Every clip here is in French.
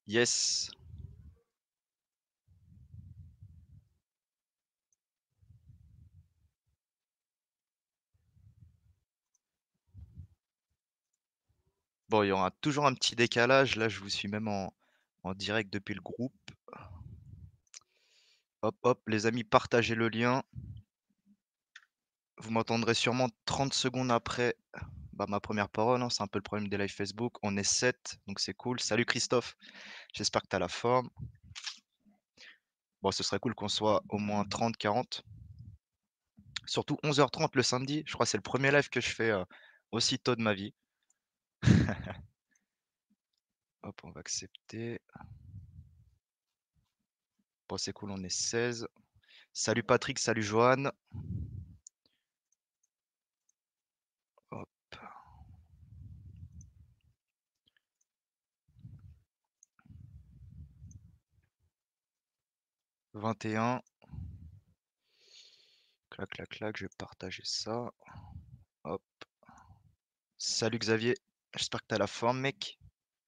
Yes. Bon, il y aura toujours un petit décalage. Là, je vous suis même en direct depuis le groupe. Hop, hop, les amis, partagez le lien. Vous m'entendrez sûrement 30 secondes après ma première parole, hein. C'est un peu le problème des lives Facebook. On est 7, donc c'est cool. Salut Christophe, j'espère que tu as la forme. Bon, ce serait cool qu'on soit au moins 30, 40. Surtout 11h30 le samedi. Je crois que c'est le premier live que je fais aussitôt de ma vie. Hop, on va accepter. Bon, c'est cool, on est 16. Salut Patrick, salut Johan. Hop. 21. Clac, clac, clac, je vais partager ça. Hop. Salut Xavier, j'espère que tu as la forme, mec.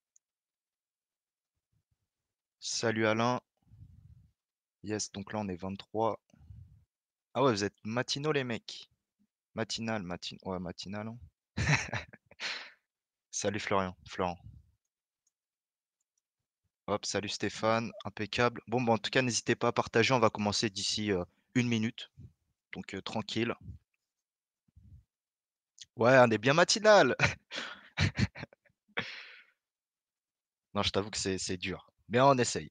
Salut Alain. Yes, donc là on est 23. Ah ouais, vous êtes matinaux les mecs. Ouais, matinal, hein. Salut Florian, Florent. Hop, salut Stéphane, impeccable. Bon, bah, en tout cas, n'hésitez pas à partager, on va commencer d'ici 1 minute. Donc tranquille. Ouais, on est bien matinal. Non, je t'avoue que c'est dur. Mais on essaye.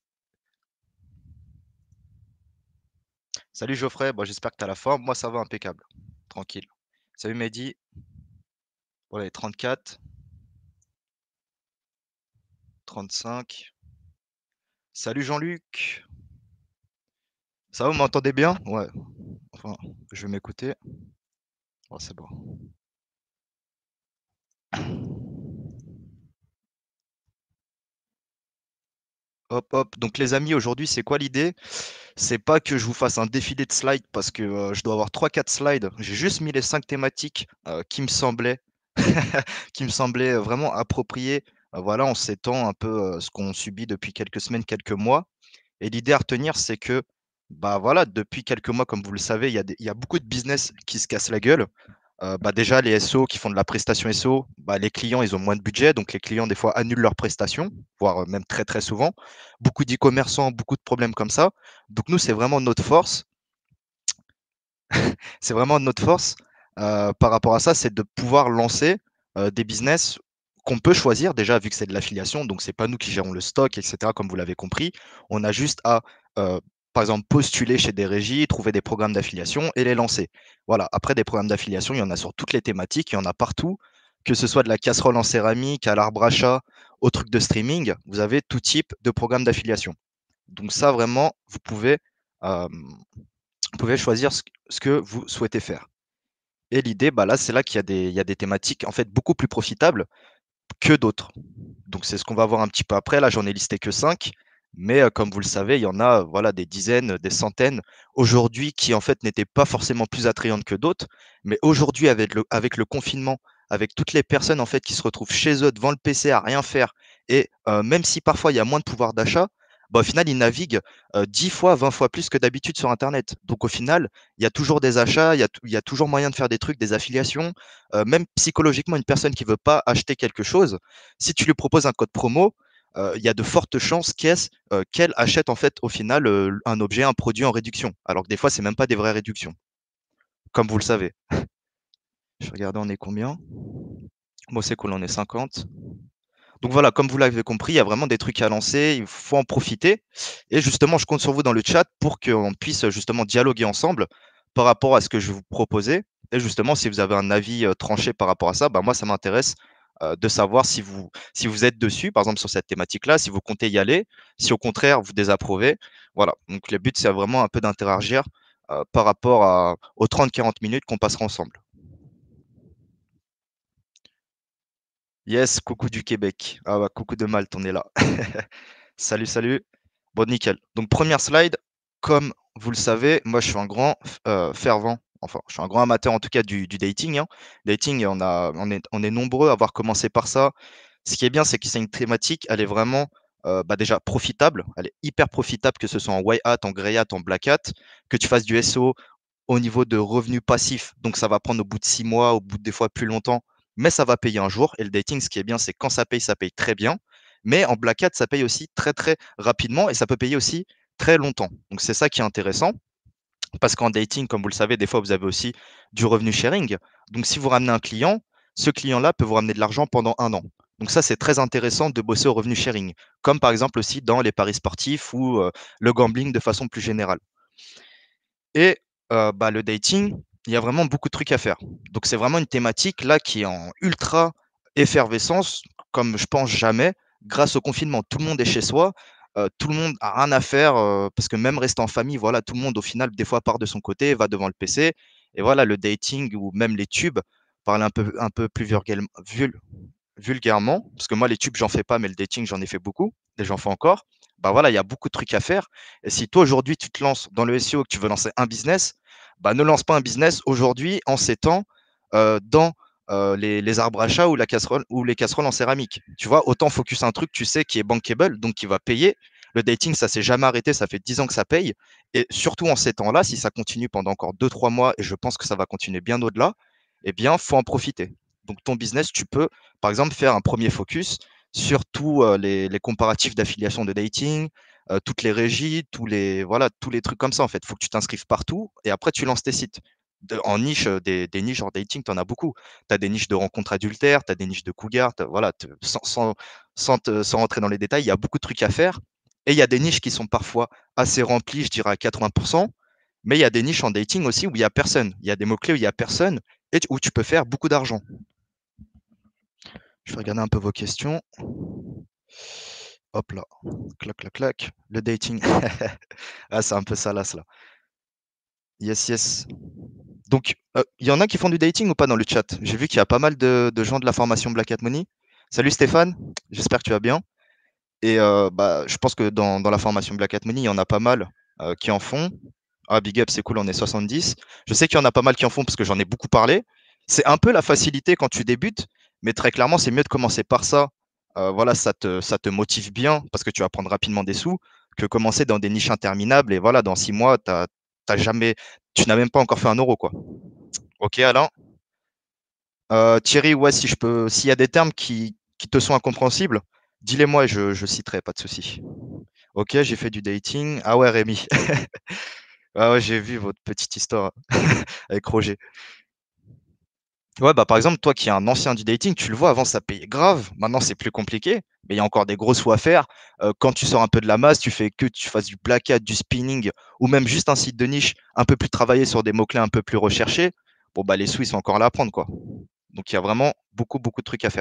Salut Geoffrey, bon, j'espère que tu as la forme. Moi, ça va impeccable. Tranquille. Salut Mehdi. Voilà, 34, 35. Salut Jean-Luc. Ça va, vous m'entendez bien? Ouais. Enfin, je vais m'écouter. Oh, c'est bon. Hop, hop. Donc les amis, aujourd'hui, c'est quoi l'idée? C'est pas que je vous fasse un défilé de slides parce que je dois avoir 3-4 slides. J'ai juste mis les 5 thématiques qui me semblaient, qui me semblaient vraiment appropriées. Voilà, en ces temps un peu ce qu'on subit depuis quelques semaines, quelques mois. Et l'idée à retenir, c'est que bah voilà, depuis quelques mois, comme vous le savez, il y a beaucoup de business qui se cassent la gueule. Déjà, les SO qui font de la prestation SO, les clients, ils ont moins de budget, donc les clients, des fois, annulent leurs prestations, voire même très, très souvent. Beaucoup d'e-commerçants, beaucoup de problèmes comme ça. Donc nous, c'est vraiment notre force. C'est vraiment notre force par rapport à ça, c'est de pouvoir lancer des business qu'on peut choisir déjà, vu que c'est de l'affiliation. Donc, c'est pas nous qui gérons le stock, etc., comme vous l'avez compris. On a juste à, par exemple, postuler chez des régies, trouver des programmes d'affiliation et les lancer. Voilà. Après, des programmes d'affiliation, il y en a sur toutes les thématiques, il y en a partout, que ce soit de la casserole en céramique à l'arbre à chat, au truc de streaming, vous avez tout type de programme d'affiliation. Donc ça, vraiment, euh, vous pouvez choisir ce que vous souhaitez faire. Et l'idée, là, c'est là qu'il y a des thématiques en fait beaucoup plus profitables que d'autres. Donc c'est ce qu'on va voir un petit peu après. Là, j'en ai listé que 5, mais comme vous le savez, il y en a voilà, des dizaines, des centaines aujourd'hui qui en fait n'étaient pas forcément plus attrayantes que d'autres. Mais aujourd'hui, avec le confinement, avec toutes les personnes en fait qui se retrouvent chez eux devant le PC à rien faire, et même si parfois il y a moins de pouvoir d'achat, au final, ils naviguent 10 fois, 20 fois plus que d'habitude sur Internet. Donc au final, il y a toujours des achats, il y a toujours moyen de faire des trucs, des affiliations. Même psychologiquement, une personne qui ne veut pas acheter quelque chose, si tu lui proposes un code promo, il y a de fortes chances qu'elle achète en fait au final un objet, un produit en réduction. Alors que des fois, c'est même pas des vraies réductions, comme vous le savez. Je vais regarder, on est combien? Bon, c'est cool, on est 50. Donc voilà, comme vous l'avez compris, il y a vraiment des trucs à lancer, il faut en profiter. Et justement, je compte sur vous dans le chat pour qu'on puisse justement dialoguer ensemble par rapport à ce que je vais vous proposer. Et justement, si vous avez un avis tranché par rapport à ça, moi, ça m'intéresse de savoir si vous êtes dessus, par exemple sur cette thématique-là, si vous comptez y aller, si au contraire vous désapprouvez. Voilà, donc le but, c'est vraiment un peu d'interagir par rapport aux 30-40 minutes qu'on passera ensemble. Yes, coucou du Québec. Ah bah, coucou de Malte, on est là. Salut, salut. Bon, nickel. Donc, première slide. Comme vous le savez, moi, je suis un grand fervent, enfin, je suis un grand amateur en tout cas du dating, hein. Dating, on est nombreux à avoir commencé par ça. Ce qui est bien, c'est que c'est une thématique, elle est vraiment bah, déjà profitable, elle est hyper profitable, que ce soit en white hat, en grey hat, en black hat, que tu fasses du SEO au niveau de revenus passifs, donc ça va prendre au bout de 6 mois, au bout de des fois plus longtemps, mais ça va payer un jour. Et le dating, ce qui est bien, c'est quand ça paye très bien, mais en black hat, ça paye aussi très, très rapidement et ça peut payer aussi très longtemps. Donc c'est ça qui est intéressant. Parce qu'en dating, comme vous le savez, des fois, vous avez aussi du revenu sharing. Donc, si vous ramenez un client, ce client-là peut vous ramener de l'argent pendant 1 an. Donc ça, c'est très intéressant de bosser au revenu sharing, comme par exemple aussi dans les paris sportifs ou le gambling de façon plus générale. Et bah, le dating, il y a vraiment beaucoup de trucs à faire. Donc c'est vraiment une thématique là qui est en ultra effervescence, comme je pense jamais, grâce au confinement. Tout le monde est chez soi, tout le monde a rien à faire, parce que même rester en famille, voilà, tout le monde au final des fois part de son côté, va devant le PC et voilà, le dating ou même les tubes parlent un peu plus vulgairement, parce que moi, les tubes, j'en fais pas, mais le dating, j'en ai fait beaucoup et j'en fais encore. Bah voilà, il y a beaucoup de trucs à faire. Et si toi, aujourd'hui, tu te lances dans le SEO, que tu veux lancer un business, bah ne lance pas un business aujourd'hui, en ces temps, dans les arbres à chat ou la casserole ou les casseroles en céramique. Tu vois, autant focus un truc, tu sais, qui est bankable, donc qui va payer. Le dating, ça s'est jamais arrêté, ça fait 10 ans que ça paye. Et surtout en ces temps-là, si ça continue pendant encore 2, 3 mois, et je pense que ça va continuer bien au-delà, eh bien, faut en profiter. Donc, ton business, tu peux par exemple, faire un premier focus sur tous les comparatifs d'affiliation de dating, toutes les régies, voilà, tous les trucs comme ça, en fait. Il faut que tu t'inscrives partout et après, tu lances tes sites. En niche, des niches en dating, tu en as beaucoup. Tu as des niches de rencontres adultères, tu as des niches de cougars, voilà, sans rentrer dans les détails, il y a beaucoup de trucs à faire. Et il y a des niches qui sont parfois assez remplies, je dirais à 80%, mais il y a des niches en dating aussi où il n'y a personne. Il y a des mots-clés où il n'y a personne et où tu peux faire beaucoup d'argent. Je vais regarder un peu vos questions. Hop là, clac, clac, clac. Le dating. Ah, c'est un peu salace là. Yes, yes. Donc, il y en a qui font du dating ou pas dans le chat? J'ai vu qu'il y a pas mal de gens de la formation Black Hat Money. Salut Stéphane, j'espère que tu vas bien. Et bah, je pense que dans la formation Black Hat Money, il y en a pas mal qui en font. Ah, big up, c'est cool, on est 70. Je sais qu'il y en a pas mal qui en font parce que j'en ai beaucoup parlé. C'est un peu la facilité quand tu débutes, mais très clairement, c'est mieux de commencer par ça. Voilà, ça te motive bien parce que tu vas prendre rapidement des sous que commencer dans des niches interminables et voilà, dans 6 mois, t'as jamais, tu n'as même pas encore fait 1 euro, quoi. Ok, Alain. Thierry, ouais, si je peux, s'il y a des termes qui te sont incompréhensibles, dis-les-moi et je citerai, pas de souci. Ok, j'ai fait du dating. Ah ouais, Rémi. Ah ouais, j'ai vu votre petite histoire avec Roger. Ouais, bah par exemple, toi qui es un ancien du dating, tu le vois, avant ça payait grave. Maintenant, c'est plus compliqué, mais il y a encore des gros sous à faire. Quand tu sors un peu de la masse, tu fais que tu fasses du black hat, du spinning, ou même juste un site de niche un peu plus travaillé sur des mots-clés un peu plus recherchés. Bon, bah les sous, ils sont encore là à prendre, quoi. Donc, il y a vraiment beaucoup, beaucoup de trucs à faire.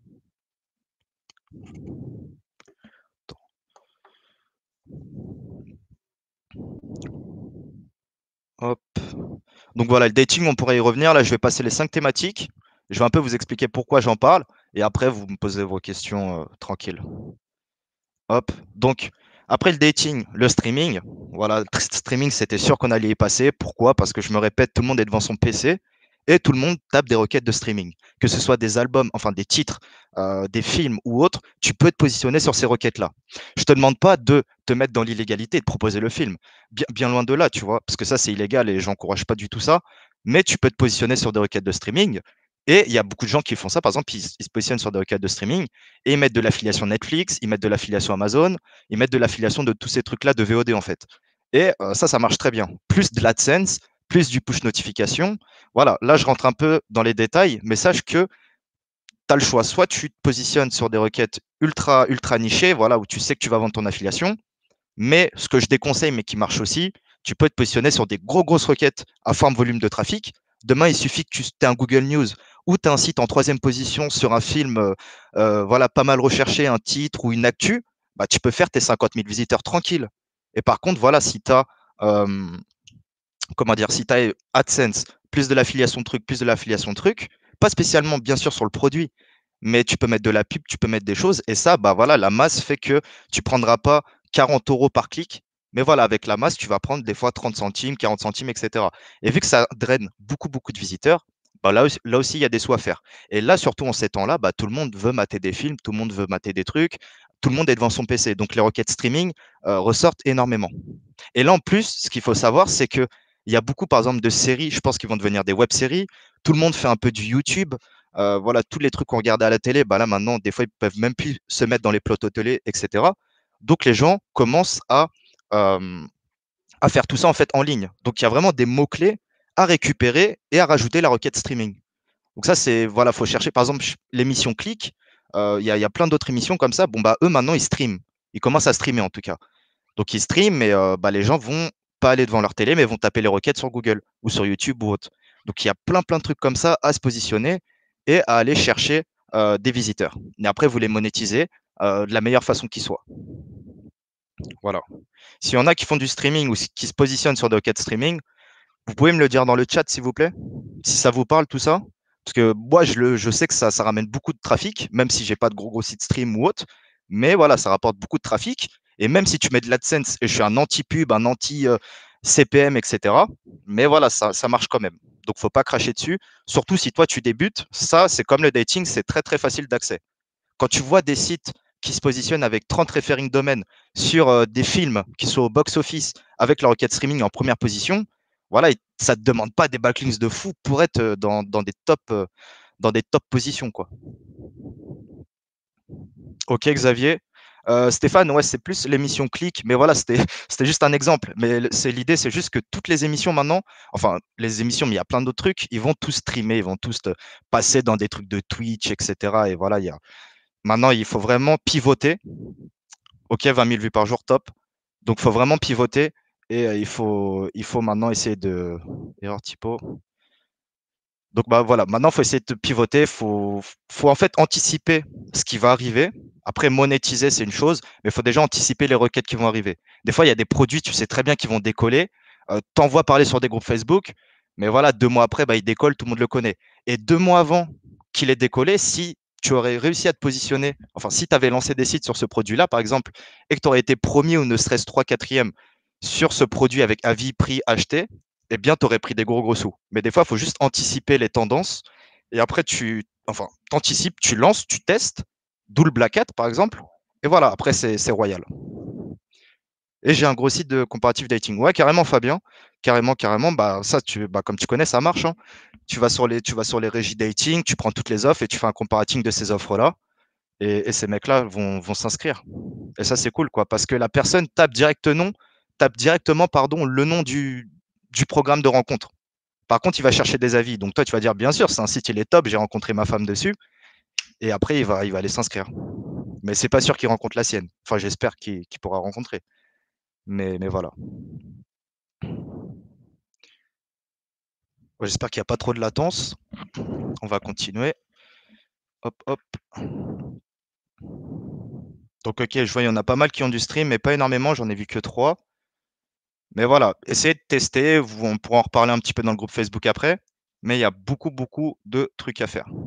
Hop. Donc voilà, le dating, on pourrait y revenir. Là, je vais passer les 5 thématiques. Je vais un peu vous expliquer pourquoi j'en parle. Et après, vous me posez vos questions tranquilles. Hop. Donc, après le dating, le streaming. Voilà, le streaming, c'était sûr qu'on allait y passer. Pourquoi? Parce que je me répète, tout le monde est devant son PC et tout le monde tape des requêtes de streaming. Que ce soit des albums, enfin des titres, des films ou autres, tu peux te positionner sur ces requêtes-là. Je te demande pas de te mettre dans l'illégalité et de proposer le film. Bien, bien loin de là, tu vois, parce que ça, c'est illégal et j'encourage pas du tout ça. Mais tu peux te positionner sur des requêtes de streaming. Et il y a beaucoup de gens qui font ça. Par exemple, ils se positionnent sur des requêtes de streaming et ils mettent de l'affiliation Netflix, ils mettent de l'affiliation Amazon, ils mettent de l'affiliation de tous ces trucs-là de VOD en fait. Et ça marche très bien. Plus de l'AdSense, plus du push notification. Voilà, là, je rentre un peu dans les détails, mais sache que tu as le choix. Soit tu te positionnes sur des requêtes ultra, ultra nichées, voilà, où tu sais que tu vas vendre ton affiliation. Mais ce que je déconseille, mais qui marche aussi, tu peux te positionner sur des grosses requêtes à forme volume de trafic. Demain, il suffit que tu aies un Google News ou tu as un site en 3e position sur un film voilà, pas mal recherché, un titre ou une actu, bah, tu peux faire tes 50 000 visiteurs tranquille. Et par contre, voilà, si tu as, comment dire, si tu as AdSense, plus de l'affiliation truc, plus de l'affiliation truc, pas spécialement bien sûr sur le produit, mais tu peux mettre de la pub, tu peux mettre des choses. Et ça, bah voilà, la masse fait que tu prendras pas 40 euros par clic. Mais voilà, avec la masse, tu vas prendre des fois 30 centimes, 40 centimes, etc. Et vu que ça draine beaucoup, beaucoup de visiteurs, bah là aussi, il y a des sous à faire. Et là, surtout en ces temps-là, bah, tout le monde veut mater des films, tout le monde veut mater des trucs, tout le monde est devant son PC. Donc les requêtes streaming ressortent énormément. Et là, en plus, ce qu'il faut savoir, c'est qu'il y a beaucoup, par exemple, de séries, je pense qu'ils vont devenir des web-séries. Tout le monde fait un peu du YouTube. Voilà, tous les trucs qu'on regardait à la télé, bah là maintenant, des fois, ils peuvent même plus se mettre dans les plateaux télé, etc. Donc les gens commencent euh, à faire tout ça en fait en ligne. Donc il y a vraiment des mots-clés à récupérer et à rajouter la requête streaming. Donc ça, c'est, voilà, faut chercher, par exemple, l'émission Click, il y a plein d'autres émissions comme ça. Bon, bah, eux, maintenant, ils streament. Ils commencent à streamer, en tout cas. Donc, ils streament, mais bah, les gens vont pas aller devant leur télé, mais vont taper les requêtes sur Google ou sur YouTube ou autre. Donc, il y a plein de trucs comme ça à se positionner et à aller chercher des visiteurs. Et après, vous les monétisez de la meilleure façon qui soit. Voilà. S'il y en a qui font du streaming ou qui se positionnent sur des requêtes streaming, vous pouvez me le dire dans le chat, s'il vous plaît, si ça vous parle, tout ça. Parce que moi, je sais que ça ramène beaucoup de trafic, même si j'ai pas de gros sites stream ou autre. Mais voilà, ça rapporte beaucoup de trafic. Et même si tu mets de l'AdSense, et je suis un anti-pub, un anti-CPM, etc. Mais voilà, ça marche quand même. Donc, faut pas cracher dessus. Surtout si toi, tu débutes. Ça, c'est comme le dating, c'est très facile d'accès. Quand tu vois des sites qui se positionnent avec 30 referring domaines sur des films qui sont au box-office avec leur requête streaming en première position, voilà, ça ne te demande pas des backlinks de fou pour être dans des top positions, quoi. Ok, Xavier. Stéphane, ouais, c'est plus l'émission Click, mais voilà, c'était juste un exemple. Mais l'idée, c'est juste que toutes les émissions maintenant, enfin, les émissions, mais il y a plein d'autres trucs, ils vont tous streamer, ils vont tous passer dans des trucs de Twitch, etc. Et voilà, maintenant, il faut vraiment pivoter. OK, 20 000 vues par jour, top. Donc, il faut vraiment pivoter et il faut maintenant essayer de. Erreur typo. Donc, bah, voilà, maintenant, il faut essayer de pivoter. Il faut en fait anticiper ce qui va arriver. Après, monétiser, c'est une chose, mais il faut déjà anticiper les requêtes qui vont arriver. Des fois, il y a des produits, tu sais très bien qu'ils vont décoller. T'envoies parler sur des groupes Facebook, mais voilà, 2 mois après, bah, il décolle, tout le monde le connaît. Et 2 mois avant qu'il ait décollé, si tu aurais réussi à te positionner, enfin, si tu avais lancé des sites sur ce produit-là, par exemple, et que tu aurais été premier ou ne serait-ce 3, 4e sur ce produit avec avis, prix, acheté, eh bien, tu aurais pris des gros sous. Mais des fois, il faut juste anticiper les tendances. Et après, t'anticipes, tu lances, tu testes, d'où le Black Hat, par exemple. Et voilà, après, c'est royal. Et j'ai un gros site de comparative dating. Ouais, carrément, Fabien. Carrément. Bah, ça, comme tu connais, ça marche, hein. Tu vas sur les régies dating, tu prends toutes les offres et tu fais un comparating de ces offres-là. Et ces mecs-là vont s'inscrire. Et ça, c'est cool, quoi, parce que la personne tape directement, pardon, le nom du programme de rencontre. Par contre, il va chercher des avis. Donc, toi, tu vas dire, bien sûr, c'est un site, il est top, j'ai rencontré ma femme dessus. Et après, il va aller s'inscrire. Mais c'est pas sûr qu'il rencontre la sienne. Enfin, j'espère qu'il pourra rencontrer. Mais voilà. Ouais, j'espère qu'il n'y a pas trop de latence. On va continuer. Hop, hop. Donc, ok, je vois, il y en a pas mal qui ont du stream, mais pas énormément. J'en ai vu que 3. Mais voilà, essayez de tester. On pourra en reparler un petit peu dans le groupe Facebook après. Mais il y a beaucoup de trucs à faire.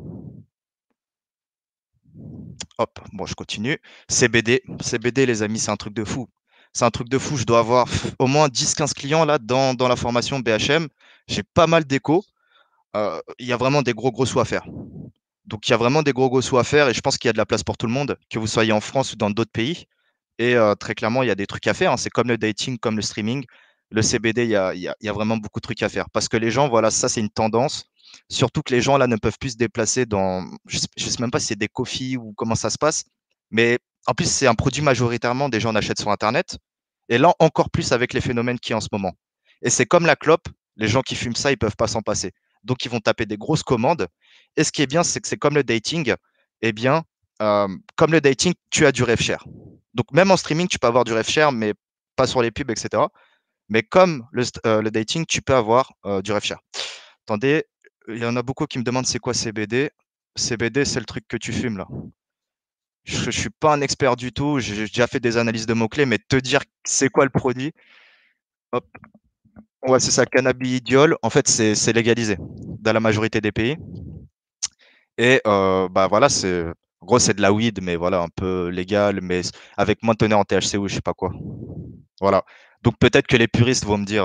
Hop, bon, je continue. CBD, les amis, c'est un truc de fou. C'est un truc de fou. Je dois avoir au moins 10-15 clients là dans la formation BHM. J'ai pas mal d'échos. Il y a vraiment des gros sous à faire. Donc, il y a vraiment des gros sous à faire et je pense qu'il y a de la place pour tout le monde, que vous soyez en France ou dans d'autres pays. Et très clairement, il y a des trucs à faire, hein. C'est comme le dating, comme le streaming. Le CBD, il y a vraiment beaucoup de trucs à faire. Parce que les gens, voilà, ça, c'est une tendance. Surtout que les gens, là, ne peuvent plus se déplacer dans. Je sais même pas si c'est des coffees ou comment ça se passe. Mais en plus, c'est un produit majoritairement des gens en achètent sur Internet. Et là, encore plus avec les phénomènes qu'il y a en ce moment. Et c'est comme la clope. Les gens qui fument ça, ils peuvent pas s'en passer. Donc, ils vont taper des grosses commandes. Et ce qui est bien, c'est que c'est comme le dating. Eh bien, comme le dating, tu as du rêve cher. Donc, même en streaming, tu peux avoir du ref share, mais pas sur les pubs, etc. Mais comme le dating, tu peux avoir du ref share. Attendez, il y en a beaucoup qui me demandent c'est quoi CBD. CBD, c'est le truc que tu fumes là. Je ne suis pas un expert du tout. J'ai déjà fait des analyses de mots-clés, mais te dire c'est quoi le produit, hop. Ouais, c'est ça, cannabidiol. En fait, c'est légalisé dans la majorité des pays. Et bah voilà, en gros, c'est de la weed, mais voilà, un peu légal, mais avec moins de teneur en THC ou je sais pas quoi. Voilà. Donc peut-être que les puristes vont me dire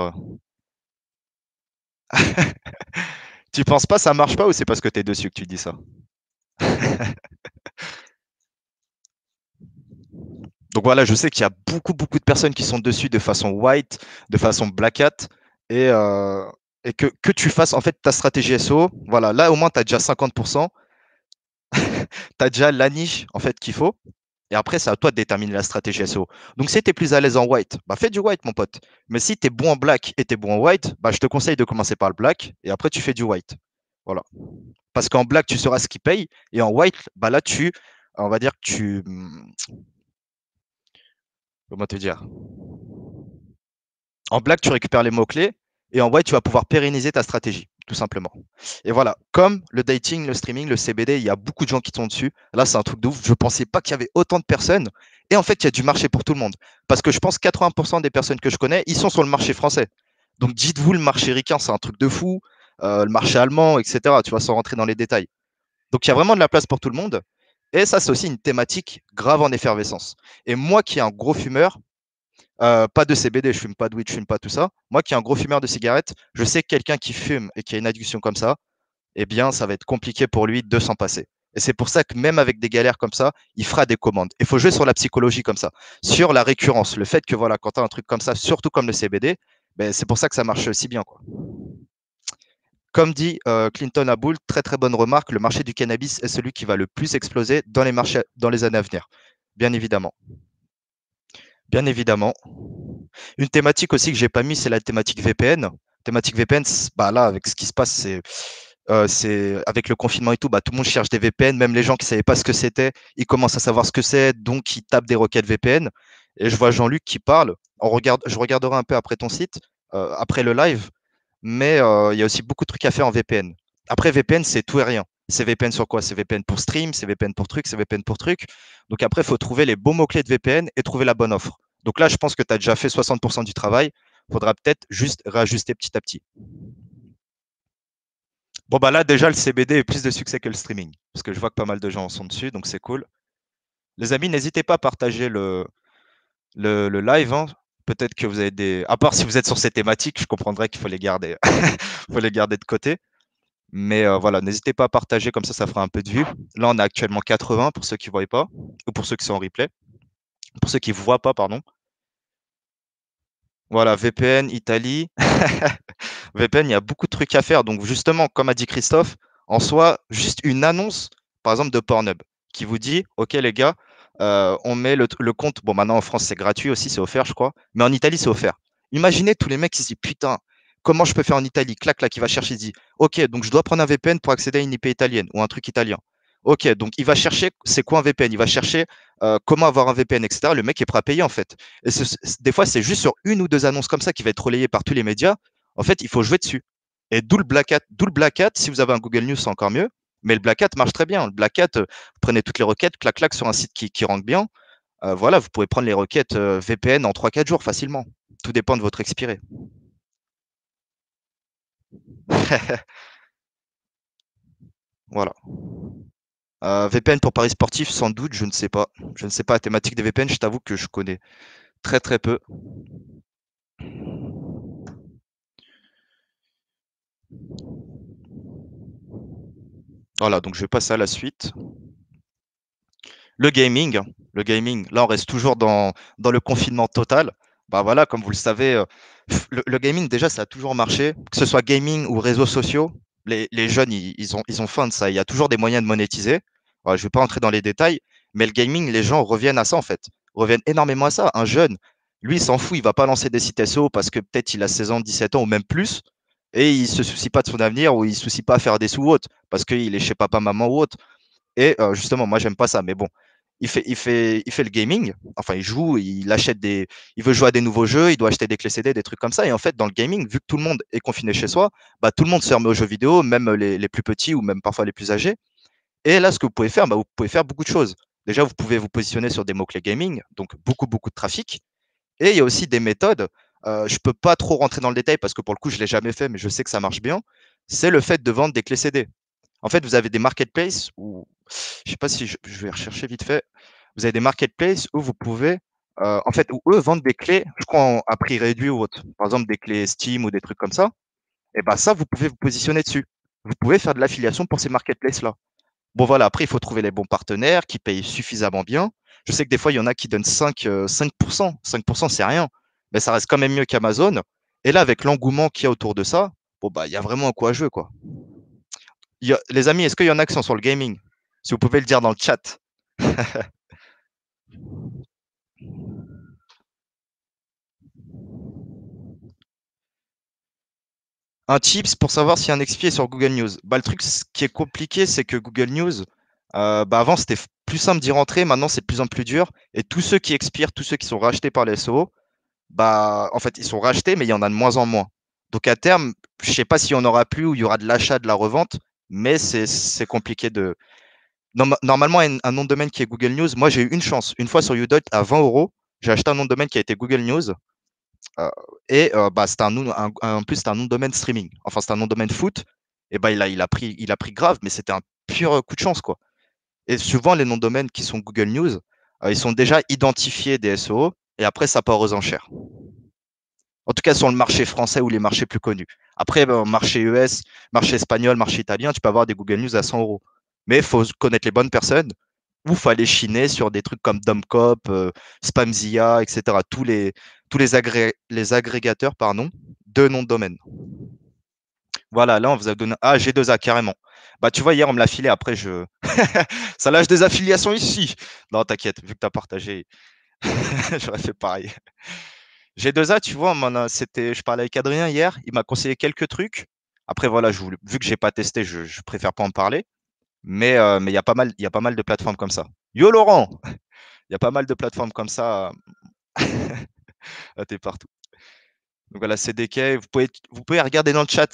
tu penses pas ça marche pas ou c'est parce que tu es dessus que tu dis ça? Donc voilà, je sais qu'il y a beaucoup de personnes qui sont dessus de façon white, de façon black hat, et, euh, et que tu fasses en fait ta stratégie SEO, voilà, là au moins tu as déjà 50%, tu as déjà la niche en fait qu'il faut, et après c'est à toi de déterminer la stratégie SEO. Donc si tu es plus à l'aise en white, bah fais du white mon pote. Mais si tu es bon en black et tu es bon en white, bah je te conseille de commencer par le black, et après tu fais du white. Voilà. Parce qu'en black, tu sauras ce qui paye, et en white, bah là on va dire que comment te dire? En black, tu récupères les mots-clés et en white, tu vas pouvoir pérenniser ta stratégie, tout simplement. Et voilà, comme le dating, le streaming, le CBD, il y a beaucoup de gens qui sont dessus. Là, c'est un truc de ouf. Je ne pensais pas qu'il y avait autant de personnes. Et en fait, il y a du marché pour tout le monde. Parce que je pense que 80% des personnes que je connais, ils sont sur le marché français. Donc dites-vous, le marché ricain, c'est un truc de fou. Le marché allemand, etc. Tu vas sans rentrer dans les détails. Donc il y a vraiment de la place pour tout le monde. Et ça, c'est aussi une thématique grave en effervescence. Et moi qui est un gros fumeur, pas de CBD, je fume pas de weed, je fume pas tout ça. Moi qui est un gros fumeur de cigarettes, je sais que quelqu'un qui fume et qui a une addiction comme ça, eh bien, ça va être compliqué pour lui de s'en passer. Et c'est pour ça que même avec des galères comme ça, il fera des commandes. Il faut jouer sur la psychologie comme ça, sur la récurrence, le fait que voilà, quand tu as un truc comme ça, surtout comme le CBD, ben, c'est pour ça que ça marche si bien, quoi. Comme dit Clinton Aboul, très bonne remarque, le marché du cannabis est celui qui va le plus exploser dans les marchés, dans les années à venir. Bien évidemment. Bien évidemment. Une thématique aussi que j'ai pas mis, c'est la thématique VPN. Thématique VPN, bah là, avec ce qui se passe, c'est avec le confinement et tout, bah, tout le monde cherche des VPN, même les gens qui ne savaient pas ce que c'était, ils commencent à savoir ce que c'est, donc ils tapent des requêtes VPN. Et je vois Jean-Luc qui parle. Je regarderai un peu après ton site, après le live, mais il y a aussi beaucoup de trucs à faire en VPN. Après, VPN, c'est tout et rien. C'est VPN sur quoi? C'est VPN pour stream, c'est VPN pour truc, c'est VPN pour truc. Donc après, il faut trouver les bons mots-clés de VPN et trouver la bonne offre. Donc là, je pense que tu as déjà fait 60% du travail. Il faudra peut-être juste réajuster petit à petit. Bon, bah là, déjà, le CBD est plus de succès que le streaming. Parce que je vois que pas mal de gens en sont dessus, donc c'est cool. Les amis, n'hésitez pas à partager le live, hein. Peut-être que vous avez des. À part si vous êtes sur ces thématiques, je comprendrais qu'il faut les garder. faut les garder de côté. Mais voilà, n'hésitez pas à partager, comme ça fera un peu de vues. Là, on a actuellement 80 pour ceux qui ne voient pas, ou pour ceux qui sont en replay. Pour ceux qui ne voient pas, pardon. Voilà, VPN, Italie. VPN, il y a beaucoup de trucs à faire. Donc, justement, comme a dit Christophe, en soi, juste une annonce, par exemple, de Pornhub, qui vous dit, OK, les gars, on met le compte. Bon, maintenant, en France, c'est gratuit aussi, c'est offert, je crois. Mais en Italie, c'est offert. Imaginez tous les mecs qui se disent, putain, comment je peux faire en Italie? Clac, là, qui va chercher, il se dit, OK, donc je dois prendre un VPN pour accéder à une IP italienne ou un truc italien. OK, donc il va chercher, c'est quoi un VPN? Il va chercher comment avoir un VPN, etc. Le mec est prêt à payer, en fait. Et des fois, c'est juste sur une ou deux annonces comme ça qui va être relayée par tous les médias. En fait, il faut jouer dessus. Et d'où le Black Hat. Si vous avez un Google News, c'est encore mieux. Mais le Black Hat marche très bien. Le Black Hat, vous prenez toutes les requêtes, clac, clac, sur un site qui rank bien. Voilà, vous pouvez prendre les requêtes VPN en 3-4 jours facilement. Tout dépend de votre expiré. Voilà. VPN pour Paris sportif, sans doute, je ne sais pas. Je ne sais pas la thématique des VPN, je t'avoue que je connais très peu. Voilà, donc je vais passer à la suite. Le gaming, le gaming, là on reste toujours dans le confinement total. Bah voilà, comme vous le savez, le gaming déjà ça a toujours marché, que ce soit gaming ou réseaux sociaux, les jeunes ils ont faim de ça. Il y a toujours des moyens de monétiser. Ouais, je ne vais pas entrer dans les détails, mais le gaming, les gens reviennent à ça en fait, reviennent énormément à ça. Un jeune, lui, il s'en fout, il va pas lancer des sites SEO parce que peut-être il a 16 ans, 17 ans ou même plus, et il se soucie pas de son avenir ou il se soucie pas à faire des sous ou autre parce qu'il est chez papa, maman ou autre. Et justement, moi, j'aime pas ça. Mais bon, il fait le gaming. Enfin, il joue, il veut jouer à des nouveaux jeux, il doit acheter des clés CD, des trucs comme ça. Et en fait, dans le gaming, vu que tout le monde est confiné chez soi, bah, tout le monde se remet aux jeux vidéo, même les plus petits ou même parfois les plus âgés. Et là, ce que vous pouvez faire, bah, vous pouvez faire beaucoup de choses. Déjà, vous pouvez vous positionner sur des mots-clés gaming, donc beaucoup de trafic. Et il y a aussi des méthodes. Je ne peux pas trop rentrer dans le détail parce que pour le coup, je ne l'ai jamais fait, mais je sais que ça marche bien. C'est le fait de vendre des clés CD. En fait, vous avez des marketplaces où, je sais pas si je vais rechercher vite fait. Vous avez des marketplaces où vous pouvez, en fait, où eux vendent des clés, je crois, à prix réduit ou autre. Par exemple, des clés Steam ou des trucs comme ça. Et ben ça, vous pouvez vous positionner dessus. Vous pouvez faire de l'affiliation pour ces marketplaces-là. Bon, voilà, après, il faut trouver les bons partenaires qui payent suffisamment bien. Je sais que des fois, il y en a qui donnent 5%. 5%, c'est rien, mais ça reste quand même mieux qu'Amazon. Et là, avec l'engouement qu'il y a autour de ça, bon, bah, il y a vraiment à quoi jouer, quoi. Les amis, est-ce qu'il y en a qui sont sur le gaming? Si vous pouvez le dire dans le chat. Un tips pour savoir si un XP est sur Google News. Bah, le truc, ce qui est compliqué, c'est que Google News, bah, avant, c'était plus simple d'y rentrer. Maintenant, c'est de plus en plus dur. Et tous ceux qui expirent, tous ceux qui sont rachetés par les SEO, bah, en fait, ils sont rachetés, mais il y en a de moins en moins. Donc, à terme, je ne sais pas s'il y en aura plus ou il y aura de l'achat, de la revente, mais c'est compliqué de. Normalement, un nom de domaine qui est Google News, moi, j'ai eu une chance. Une fois sur Udot, à 20 euros, j'ai acheté un nom de domaine qui a été Google News. Bah, c'était en plus, c'était un nom de domaine streaming. Enfin, c'était un nom de domaine foot. Et bah, il a pris grave, mais c'était un pur coup de chance, quoi. Et souvent, les noms de domaine qui sont Google News, ils sont déjà identifiés des SEO et après, ça part aux enchères. En tout cas, sur le marché français ou les marchés plus connus. Après, marché US, marché espagnol, marché italien, tu peux avoir des Google News à 100 euros. Mais il faut connaître les bonnes personnes ou il faut aller chiner sur des trucs comme Dumpcop, Spamzilla, etc. Les agrégateurs pardon, de noms de domaine. Voilà, là, on vous a donné. Ah, G2A, carrément. Bah, tu vois, hier, on me l'a filé. Après, ça lâche des affiliations ici. Non, t'inquiète, vu que tu as partagé, j'aurais fait pareil. G2A, tu vois, je parlais avec Adrien hier, il m'a conseillé quelques trucs. Après, voilà, vu que j'ai pas testé, je préfère pas en parler. Mais il y a pas mal de plateformes comme ça. Yo Laurent, il y a pas mal de plateformes comme ça. T'es partout. Donc voilà, CDK, vous pouvez regarder dans le chat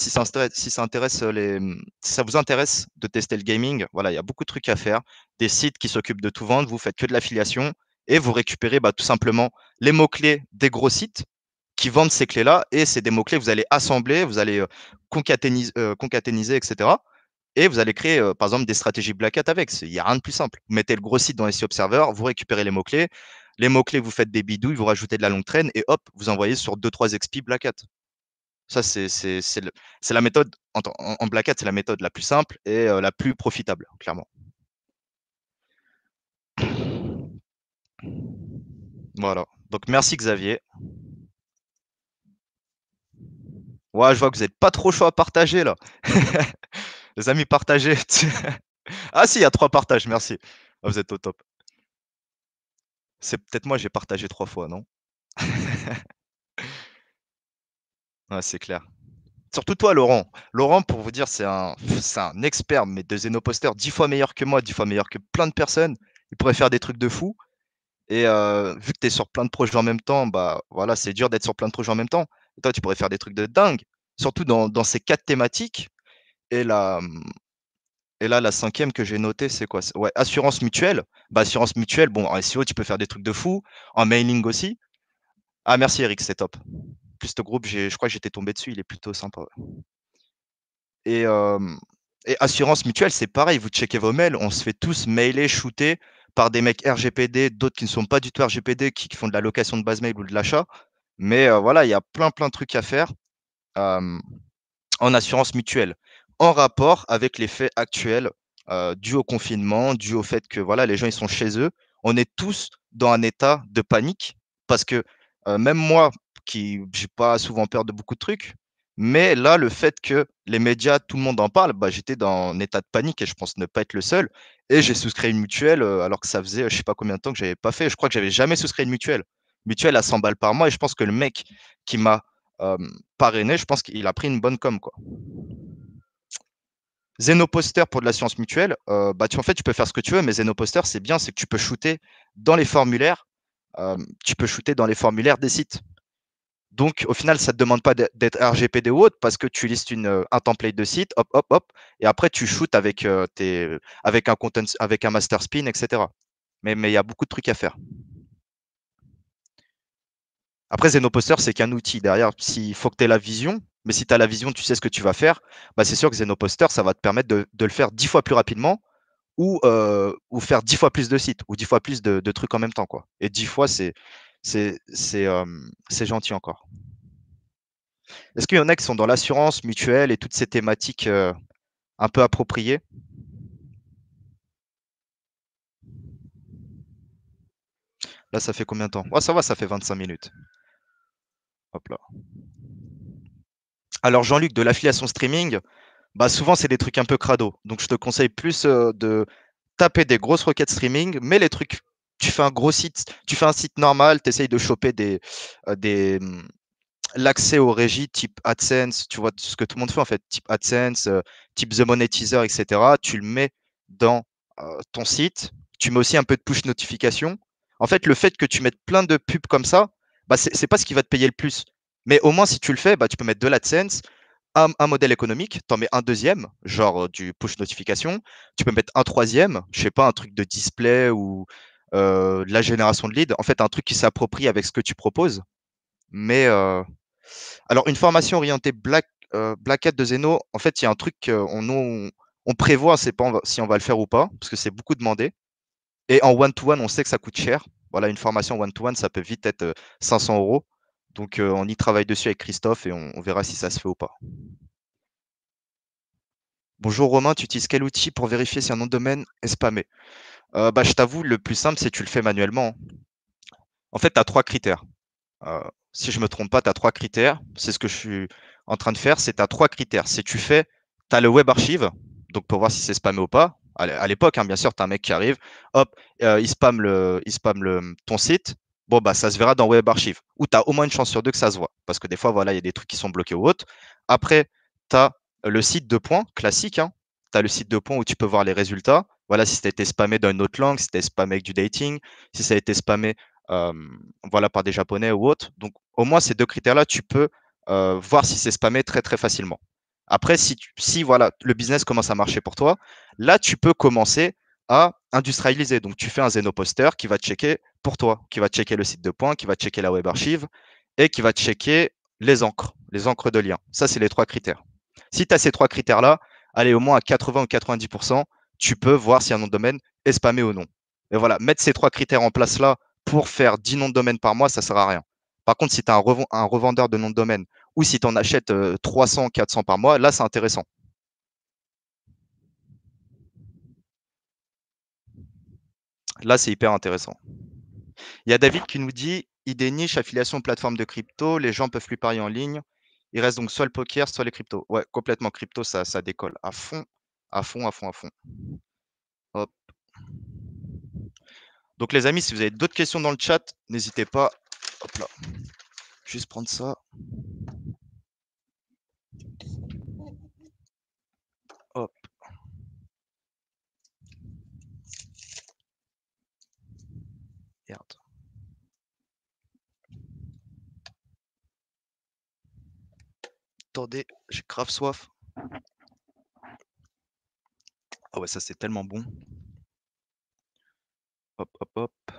si ça vous intéresse de tester le gaming. Voilà, il y a beaucoup de trucs à faire. Des sites qui s'occupent de tout vendre, vous faites que de l'affiliation et vous récupérez tout simplement les mots-clés des gros sites qui vendent ces clés-là. Et c'est des mots-clés que vous allez assembler, vous allez concaténiser, etc. Et vous allez créer, par exemple, des stratégies Black Hat avec. Il n'y a rien de plus simple. Vous mettez le gros site dans SEO Observer, vous récupérez les mots-clés. Les mots-clés, vous faites des bidouilles, vous rajoutez de la longue traîne et hop, vous envoyez sur 2-3 XP Black Hat. Ça, c'est la méthode, en Black Hat, c'est la méthode la plus simple et la plus profitable, clairement. Voilà. Donc, merci Xavier. Ouais, je vois que vous n'êtes pas trop chaud à partager là. Les amis, partagez. Ah si, il y a 3 partages, merci. Ah, vous êtes au top. C'est peut-être moi, j'ai partagé 3 fois, non? Ouais, c'est clair. Surtout toi, Laurent. Laurent, pour vous dire, c'est un expert, mais de Zenoposter 10 fois meilleur que moi, 10 fois meilleur que plein de personnes. Il pourrait faire des trucs de fou. Et vu que tu es sur plein de projets en même temps, bah voilà, c'est dur d'être sur plein de projets en même temps. Et toi, tu pourrais faire des trucs de dingue, surtout dans ces 4 thématiques. Et là, la cinquième que j'ai notée, c'est quoi? Ouais, assurance mutuelle. Bah, assurance mutuelle, bon, en SEO, tu peux faire des trucs de fou. En mailing aussi. Ah, merci Eric, c'est top. Plus ce groupe, je crois que j'étais tombé dessus, il est plutôt sympa. Ouais. Et, assurance mutuelle, c'est pareil, vous checkez vos mails, on se fait tous mailer, shooter par des mecs RGPD, d'autres qui ne sont pas du tout RGPD, qui font de la location de base mail ou de l'achat. Mais voilà, il y a plein, plein de trucs à faire en assurance mutuelle, en rapport avec les faits actuels dus au confinement, dus au fait que voilà, les gens ils sont chez eux. On est tous dans un état de panique parce que même moi, qui n'ai pas souvent peur de beaucoup de trucs, mais là, le fait que les médias, tout le monde en parle, bah, j'étais dans un état de panique et je pense ne pas être le seul. Et j'ai souscrit une mutuelle alors que ça faisait je sais pas combien de temps que j'avais pas fait. Je crois que j'avais jamais souscrit une mutuelle. Mutuelle à 100 balles par mois et je pense que le mec qui m'a parrainé, je pense qu'il a pris une bonne com, quoi. Zenoposter pour de la science mutuelle, bah, en fait, tu peux faire ce que tu veux, mais Zenoposter, c'est bien, c'est que tu peux shooter dans les formulaires, tu peux shooter dans les formulaires des sites. Donc, au final, ça ne te demande pas d'être RGPD ou autre parce que tu listes un template de site, hop, hop, hop, et après, tu shootes avec un content, avec un master spin, etc. Mais il y a beaucoup de trucs à faire. Après, Zenoposter, c'est qu'un outil. Derrière, s'il faut que tu aies la vision, mais si tu as la vision, tu sais ce que tu vas faire, bah, c'est sûr que Zenoposter, ça va te permettre de le faire 10 fois plus rapidement ou faire 10 fois plus de sites ou 10 fois plus de trucs en même temps, quoi. Et 10 fois, c'est gentil encore. Est-ce qu'il y en a qui sont dans l'assurance mutuelle et toutes ces thématiques un peu appropriées? Là, ça fait combien de temps? Ouais, ça va, ça fait 25 minutes. Hop là. Alors Jean-Luc, de l'affiliation streaming, bah, souvent, c'est des trucs un peu crado. Donc je te conseille plus, de taper des grosses requêtes streaming, mais les trucs tu fais un gros site, tu fais un site normal, tu essayes de choper des, l'accès aux régies type AdSense, tu vois? Ce que tout le monde fait en fait, type AdSense, type The Monetizer et cetera. Tu le mets dans, ton site. Tu mets aussi un peu de push notification. En fait, le fait que tu mettes plein de pubs comme ça, bah, c'est pas ce qui va te payer le plus. Mais au moins si tu le fais, bah, tu peux mettre de l'AdSense, un modèle économique, tu en mets un deuxième, genre, du push notification. Tu peux mettre un troisième, je sais pas, un truc de display ou, de la génération de leads. En fait, un truc qui s'approprie avec ce que tu proposes. Mais, alors une formation orientée Black Hat de Zeno, en fait, il y a un truc qu'on on prévoit, c'est pas si on va le faire ou pas, parce que c'est beaucoup demandé et en one to one, on sait que ça coûte cher. Voilà, une formation one to one, ça peut vite être, 500 €. Donc, on y travaille dessus avec Christophe et on verra si ça se fait ou pas. Bonjour Romain, tu utilises quel outil pour vérifier si un nom de domaine est spammé? Bah, je t'avoue, le plus simple, c'est tu le fais manuellement, hein. En fait, tu as 3 critères. Si je me trompe pas, tu as 3 critères. C'est ce que je suis en train de faire, c'est tu as 3 critères. C'est tu as le web archive, donc pour voir si c'est spammé ou pas. À l'époque, hein, bien sûr, tu as un mec qui arrive, hop, il spamme ton site. Bon, bah, ça se verra dans web archive ou tu as au moins une chance sur 2 que ça se voit parce que des fois, voilà, il y a des trucs qui sont bloqués ou autres. Après, tu as le site 2 points classique, hein. Tu as le site 2 points où tu peux voir les résultats. Voilà, si tu as été spammé dans une autre langue, si tu as spammé avec du dating, si ça a été spammé voilà, par des japonais ou autres. Donc, au moins, ces 2 critères-là, tu peux, voir si c'est spammé très, très facilement. Après, si voilà, le business commence à marcher pour toi, là, tu peux commencer à industrialiser. Donc, tu fais un Zenoposter qui va checker pour toi, qui va checker le site de points, qui va checker la web archive et qui va checker les encres de lien. Ça, c'est les 3 critères. Si tu as ces 3 critères-là, allez, au moins à 80 ou 90 tu peux voir si un nom de domaine est spammé ou non. Et voilà, mettre ces 3 critères en place là, pour faire 10 noms de domaine par mois, ça ne sert à rien. Par contre, si tu as un revendeur de noms de domaine ou si tu en achètes 300, 400 par mois, là, c'est intéressant. Là, c'est hyper intéressant. Il y a David qui nous dit idée niche, affiliation, plateforme de crypto, les gens peuvent plus parier en ligne. Il reste donc soit le poker, soit les cryptos. Ouais, complètement crypto, ça décolle à fond, à fond, à fond, à fond. Hop. Donc, les amis, si vous avez d'autres questions dans le chat, n'hésitez pas. Hop là, juste prendre ça. Hop, merde. Attendez, j'ai grave soif. Ah ouais, ça c'est tellement bon. Hop, hop, hop.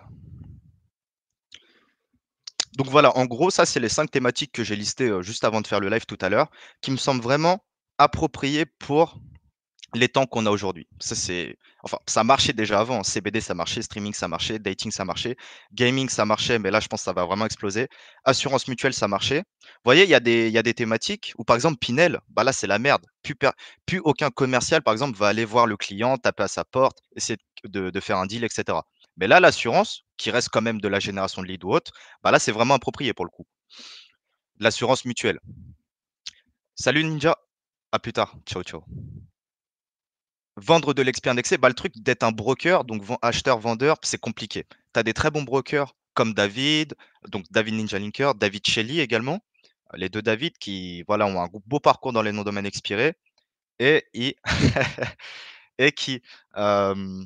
Donc voilà, en gros, ça, c'est les 5 thématiques que j'ai listées, juste avant de faire le live tout à l'heure, qui me semblent vraiment appropriées pour les temps qu'on a aujourd'hui. Ça, c'est enfin, ça marchait déjà avant. CBD, ça marchait, streaming, ça marchait, dating, ça marchait, gaming, ça marchait, mais là, je pense que ça va vraiment exploser. Assurance mutuelle, ça marchait. Vous voyez, il y a des thématiques où, par exemple, Pinel, bah là, c'est la merde. Plus aucun commercial, par exemple, va aller voir le client, taper à sa porte, essayer de faire un deal, et cetera. Mais là, l'assurance, qui reste quand même de la génération de lead ou autre, bah là, c'est vraiment approprié pour le coup. L'assurance mutuelle. Salut Ninja, à plus tard. Ciao, ciao. Vendre de l'XP indexé, bah, le truc d'être un broker, donc acheteur-vendeur, c'est compliqué. Tu as des très bons brokers comme David, donc David Ninja Linker, David Shelley également. Les 2 David qui voilà, ont un beau parcours dans les noms de domaine expirés et ils et qui, hem,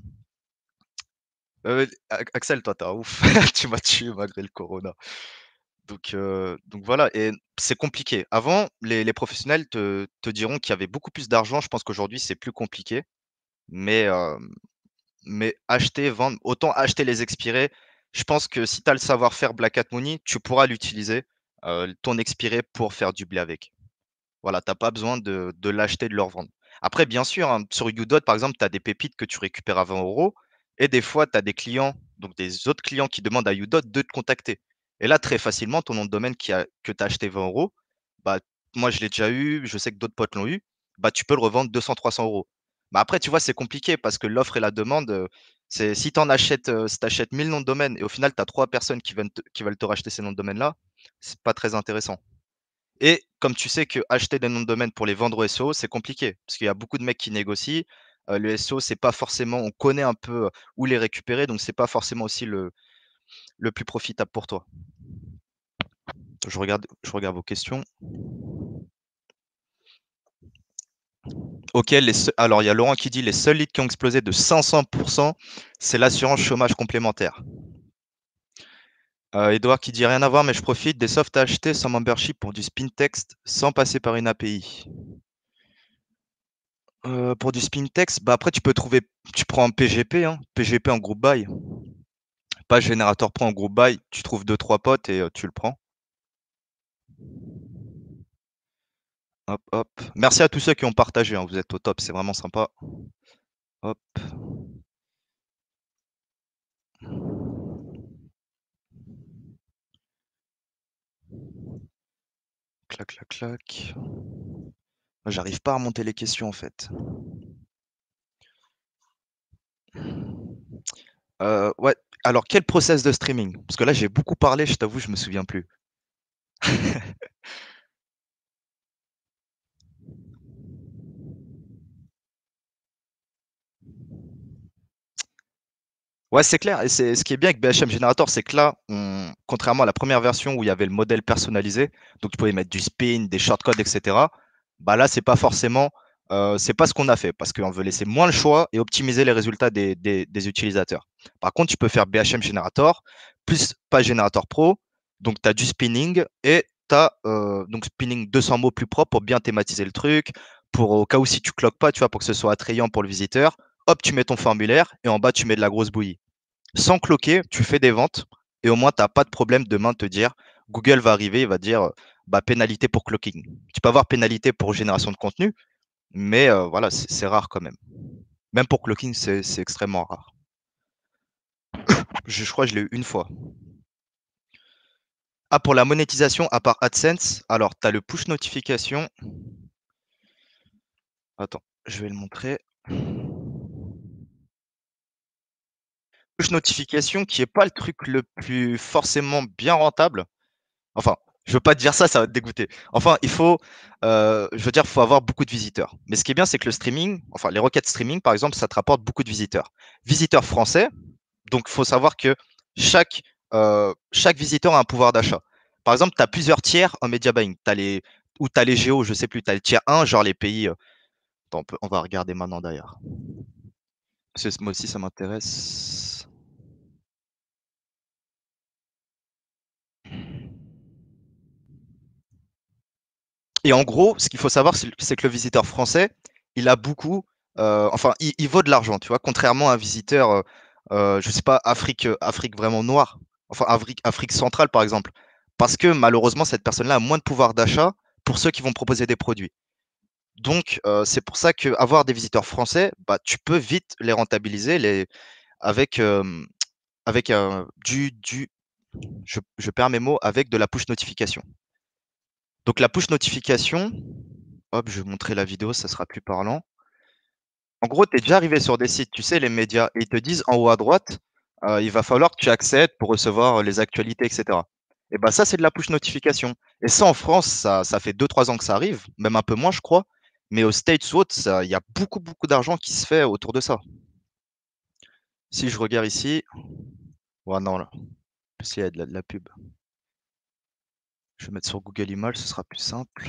Axel, toi, tu ouf, tu m'as tué malgré le corona. Donc voilà et c'est compliqué. Avant, les professionnels te diront qu'il y avait beaucoup plus d'argent. Je pense qu'aujourd'hui, c'est plus compliqué, mais acheter, vendre, autant acheter les expirés. Je pense que si tu as le savoir-faire Black Hat Money, tu pourras l'utiliser, ton expiré pour faire du blé avec. Voilà, tu as pas besoin de l'acheter, de le revendre. Après bien sûr, hein, sur Udod par exemple, tu as des pépites que tu récupères à 20 € et des fois tu as des clients, donc des autres clients qui demandent à Udod de te contacter. Et là, très facilement, ton nom de domaine que tu as acheté 20 €, bah, moi je l'ai déjà eu, je sais que d'autres potes l'ont eu, bah, tu peux le revendre 200-300 €. Mais après, tu vois, c'est compliqué parce que l'offre et la demande, C'est si tu en achètes, si tu achètes 1 000 noms de domaine et au final tu as 3 personnes qui veulent te racheter ces noms de domaine-là, c'est pas très intéressant. Et comme tu sais que acheter des noms de domaine pour les vendre au SEO, c'est compliqué parce qu'il y a beaucoup de mecs qui négocient. Le SEO, c'est pas forcément on connaît un peu, où les récupérer, donc c'est pas forcément aussi le plus profitable pour toi. Je regarde vos questions. OK, alors il y a Laurent qui dit: «Les seuls leads qui ont explosé de 500 c'est l'assurance chômage complémentaire». Édouard qui dit: «Rien à voir, mais je profite des softs à acheter sans membership pour du spin text, sans passer par une API». Pour du spin text, bah, après tu prends un PGP, hein, PGP en group buy, pas Generator Pro en group buy, tu trouves deux trois potes et tu le prends. Hop, hop. Merci à tous ceux qui ont partagé, hein, vous êtes au top, c'est vraiment sympa. Hop. Clac, clac, clac. Moi, j'arrive pas à remonter les questions, en fait. Ouais, alors quel process de streaming? Parce que là, j'ai beaucoup parlé, je t'avoue, je me souviens plus. Ouais, c'est clair et c'est ce qui est bien avec BHM Generator, c'est que là, contrairement à la première version où il y avait le modèle personnalisé, donc tu pouvais mettre du spin, des shortcodes et cetera, bah, là, c'est pas forcément, c'est pas ce qu'on a fait parce qu'on veut laisser moins le choix et optimiser les résultats des utilisateurs. Par contre, tu peux faire BHM Generator plus Page Generator Pro, donc tu as du spinning et tu as, donc spinning 200 mots plus propre pour bien thématiser le truc, pour au cas où si tu cloques pas, tu vois, pour que ce soit attrayant pour le visiteur, hop, tu mets ton formulaire et en bas, tu mets de la grosse bouillie. Sans cloquer, tu fais des ventes et au moins tu as pas de problème demain de te dire Google va arriver, il va dire, bah, pénalité pour clocking. Tu peux avoir pénalité pour génération de contenu, mais voilà, c'est rare quand même. Même pour clocking, c'est extrêmement rare. Je crois que je l'ai eu une fois. Ah, pour la monétisation, à part AdSense, alors tu as le push notification. Attends, je vais le montrer. Push notification qui est pas le truc le plus forcément bien rentable. Enfin, je veux pas te dire ça, ça va te dégoûter. Enfin, je veux dire, faut avoir beaucoup de visiteurs. Mais ce qui est bien, c'est que le streaming, enfin les requêtes streaming, par exemple, ça te rapporte beaucoup de visiteurs. Visiteurs français, donc faut savoir que chaque visiteur a un pouvoir d'achat. Par exemple, tu as plusieurs tiers en media buying. Tu as les géos, je sais plus, tu as le tiers 1, genre les pays. Attends, on va regarder maintenant d'ailleurs. Parce que moi aussi, ça m'intéresse. Et en gros, ce qu'il faut savoir, c'est que le visiteur français, il a beaucoup, enfin, il vaut de l'argent, tu vois? Contrairement à un visiteur, je sais pas, Afrique vraiment noire, enfin Afrique centrale, par exemple. Parce que malheureusement, cette personne-là a moins de pouvoir d'achat pour ceux qui vont proposer des produits. Donc, c'est pour ça qu'avoir des visiteurs français, bah, tu peux vite les rentabiliser avec, avec, je perds mes mots, avec de la push notification. Donc la push notification, hop, je vais montrer la vidéo, ça sera plus parlant. En gros, tu es déjà arrivé sur des sites, tu sais, les médias, et ils te disent en haut à droite, il va falloir que tu accèdes pour recevoir les actualités, et cetera. Et bah, ça, c'est de la push notification. Et ça, en France, ça fait 2 3 ans que ça arrive, même un peu moins, je crois. Mais aux States ou autres, il y a beaucoup, beaucoup d'argent qui se fait autour de ça. Si je regarde ici, ouais, non, là, parce qu'il y a de la pub. Je vais mettre sur Google Images, ce sera plus simple.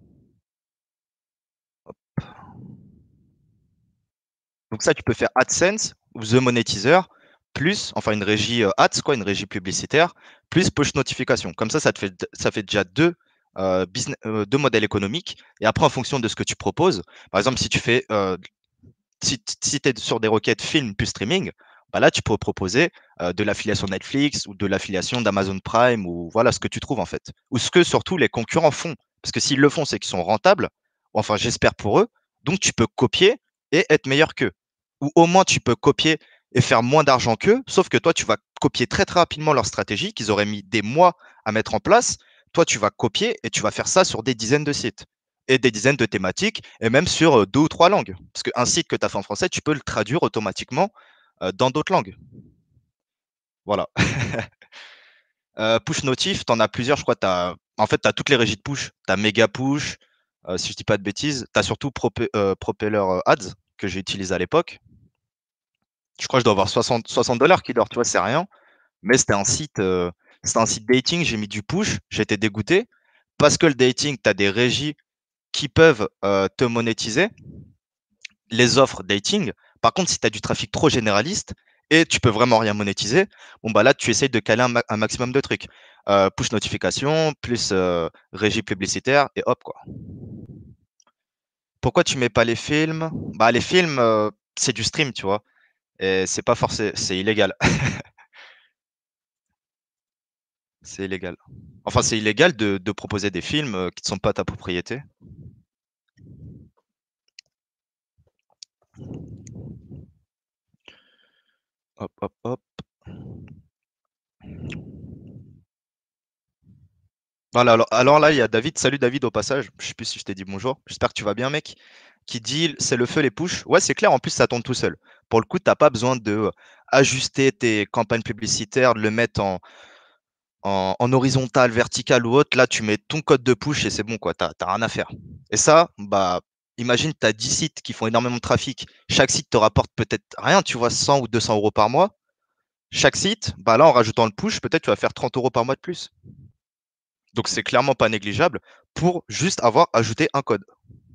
Donc ça, tu peux faire AdSense ou The Monétiseur, plus, enfin une régie ads, quoi, une régie publicitaire, plus push notification. Comme ça fait déjà deux modèles économiques. Et après, en fonction de ce que tu proposes, par exemple, si tu fais, si tu es sur des requêtes film plus streaming, bah là, tu peux proposer de l'affiliation Netflix ou de l'affiliation d'Amazon Prime ou voilà ce que tu trouves en fait. Ou ce que surtout les concurrents font. Parce que s'ils le font, c'est qu'ils sont rentables. Enfin, j'espère pour eux. Donc, tu peux copier et être meilleur qu'eux. Ou au moins, tu peux copier et faire moins d'argent qu'eux. Sauf que toi, tu vas copier très très rapidement leur stratégie qu'ils auraient mis des mois à mettre en place. Toi, tu vas copier et tu vas faire ça sur des dizaines de sites et des dizaines de thématiques et même sur 2 ou 3 langues. Parce qu'un site que tu as fait en français, tu peux le traduire automatiquement, dans d'autres langues. Voilà. Push notif, tu en as plusieurs, je crois. En fait, tu as toutes les régies de push. Tu as méga push, si je dis pas de bêtises. Tu as surtout Propeller Ads que j'ai utilisé à l'époque. Je crois que je dois avoir 60 dollars qui dort, tu vois, c'est rien. Mais c'était un site dating, j'ai mis du push, j'étais dégoûté parce que le dating, tu as des régies qui peuvent te monétiser les offres dating. Par contre, si tu as du trafic trop généraliste et tu peux vraiment rien monétiser, bon bah là, tu essayes de caler un maximum de trucs. Push notification, plus régie publicitaire et hop quoi. Pourquoi tu mets pas les films? Bah les films, c'est du stream, tu vois? Et c'est pas forcé c'est illégal. C'est illégal. Enfin, c'est illégal de proposer des films, qui ne sont pas ta propriété. Hop, hop, hop. Voilà, alors là, il y a David. Salut David au passage. Je sais plus si je t'ai dit bonjour. J'espère que tu vas bien, mec. Qui dit c'est le feu les push. Ouais, c'est clair, en plus ça tombe tout seul. Pour le coup, tu as pas besoin de ajuster tes campagnes publicitaires, de le mettre en horizontal, vertical ou autre. Là, tu mets ton code de push et c'est bon, quoi. Tu rien à faire. Et ça, bah, imagine, tu as 10 sites qui font énormément de trafic. Chaque site te rapporte peut-être rien, tu vois, 100 ou 200 euros par mois. Chaque site, bah là, en rajoutant le push, peut-être tu vas faire 30 euros par mois de plus. Donc c'est clairement pas négligeable pour juste avoir ajouté un code.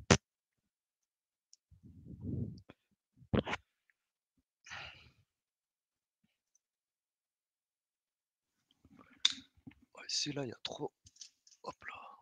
Ouais, ici là, il y a trop. Hop là.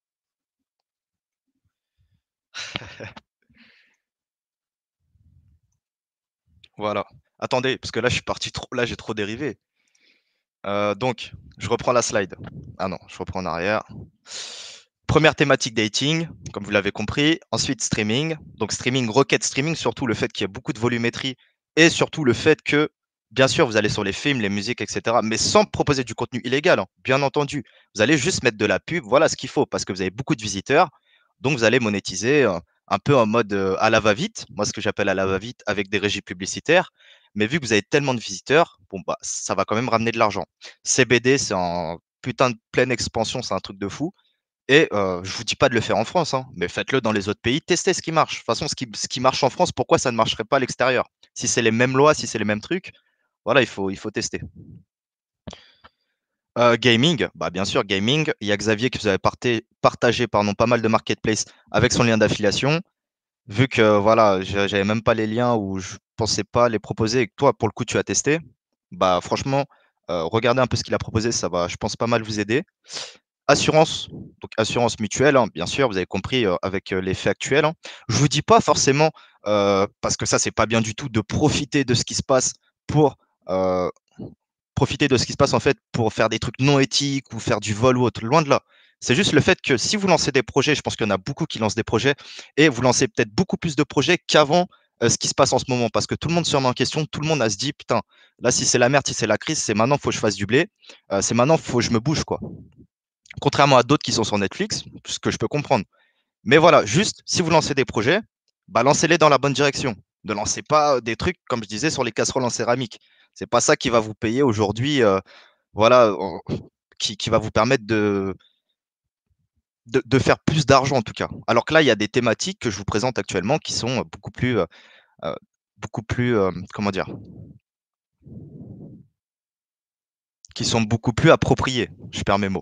Voilà. Attendez, parce que là, je suis parti trop. Là, j'ai trop dérivé. Donc, je reprends la slide. Ah non, je reprends en arrière. Première thématique dating, comme vous l'avez compris. Ensuite, streaming. Donc, streaming, requête streaming, surtout le fait qu'il y ait beaucoup de volumétrie et surtout le fait que, bien sûr, vous allez sur les films, les musiques, etc., mais sans proposer du contenu illégal, hein, bien entendu. Vous allez juste mettre de la pub, voilà ce qu'il faut, parce que vous avez beaucoup de visiteurs. Donc, vous allez monétiser un peu en mode à la va-vite. Moi, ce que j'appelle à la va-vite avec des régies publicitaires. Mais vu que vous avez tellement de visiteurs, bon, bah, ça va quand même ramener de l'argent. CBD, c'est en putain de pleine expansion, c'est un truc de fou. Et je vous dis pas de le faire en France, hein, mais faites-le dans les autres pays, testez ce qui marche. De toute façon, ce qui marche en France, pourquoi ça ne marcherait pas à l'extérieur? Si c'est les mêmes lois, si c'est les mêmes trucs, voilà, il faut tester. Gaming, bah, bien sûr, gaming. Il y a Xavier qui vous avait partagé pardon, pas mal de marketplace avec son lien d'affiliation. Vu que voilà, j'avais même pas les liens ou je pensais pas les proposer et que toi, pour le coup, tu as testé, bah franchement, regardez un peu ce qu'il a proposé, ça va, je pense, pas mal vous aider. Assurance, donc assurance mutuelle, hein, bien sûr, vous avez compris, avec, les faits actuels, hein. Je vous dis pas forcément, parce que ça, c'est pas bien du tout de profiter de ce qui se passe pour, heu, profiter de ce qui se passe, en fait, pour faire des trucs non éthiques ou faire du vol ou autre, loin de là. C'est juste le fait que si vous lancez des projets, je pense qu'il y en a beaucoup qui lancent des projets et vous lancez peut-être beaucoup plus de projets qu'avant, ce qui se passe en ce moment. Parce que tout le monde se remet en question, tout le monde a se dit: «Putain, là, si c'est la merde, si c'est la crise, c'est maintenant, faut que je fasse du blé, c'est maintenant, faut que je me bouge, quoi». Contrairement à d'autres qui sont sur Netflix, ce que je peux comprendre. Mais voilà, juste, si vous lancez des projets, bah, lancez-les dans la bonne direction. Ne lancez pas des trucs, comme je disais, sur les casseroles en céramique. C'est pas ça qui va vous payer aujourd'hui, voilà, qui va vous permettre de faire plus d'argent en tout cas. Alors que là, il y a des thématiques que je vous présente actuellement qui sont heu, beaucoup plus, comment dire? Qui sont beaucoup plus appropriées. Je perds mes mots.